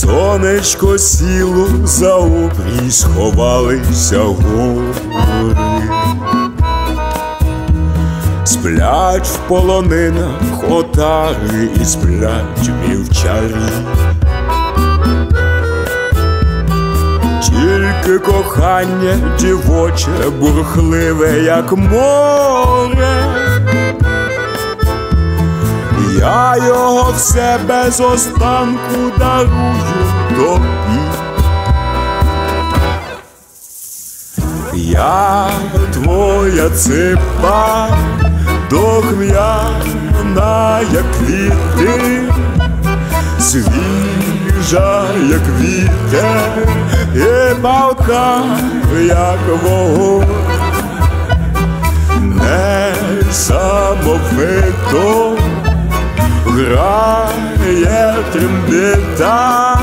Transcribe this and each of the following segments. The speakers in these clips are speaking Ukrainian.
Сонечко сіло, за обрій сховалися гори. Сплять в полонинах отари і сплять вівчарі. Тільки кохання дівоче, бурхливе, як море. Я його все без останку дарую тобі. Я твоя ципа, духмяна, як квіти, свіжа, як вітер, і палка, як вогонь. Несамовито грає трембіта.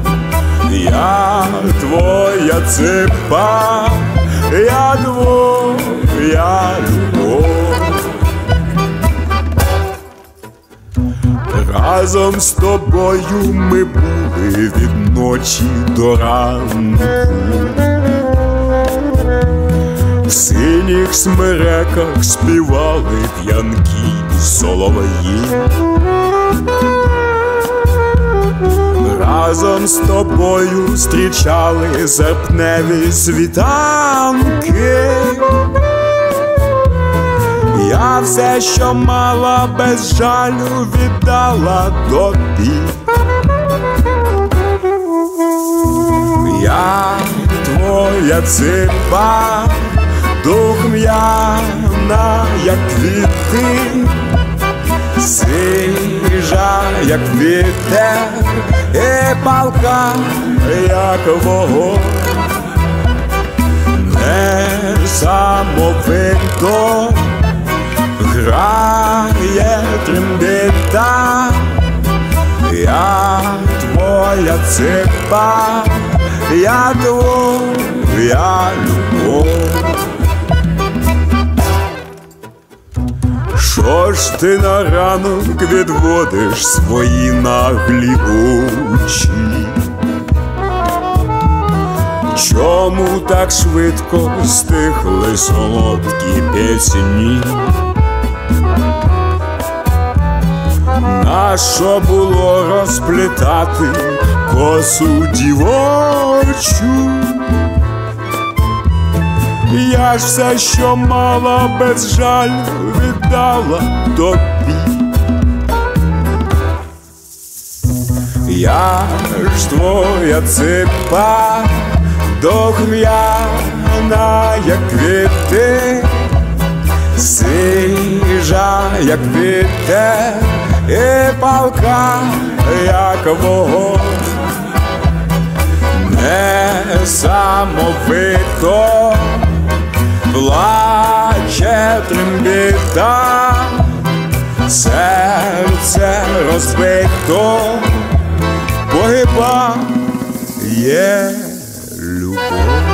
Я твоя ципа, я твоя любов. Разом з тобою ми були від ночі до ранку. В синіх смереках співали п'янкі солов'ї. Разом з тобою зустрічали серпневі світанки. Я все, що мала, без жалю віддала тобі. Я твоя ципа, духмяна, як квіти, свіжа, як вітер, і палка, як вогонь. Несамовито грає трембіта. Я твоя ципа, я твоя любов. Що ж ти на ранок відводиш свої наглі очі? Чому так швидко стихли солодкі пісні? Нащо було розплітати косу дівочу? Я ж все, що мала, без жалю віддала тобі. Я ж твоя ципа, духмяна, як квіти, свіжа, як вітер, і палка, як вогонь. Несамовито плаче трембіта, серце розбито, погибає любов.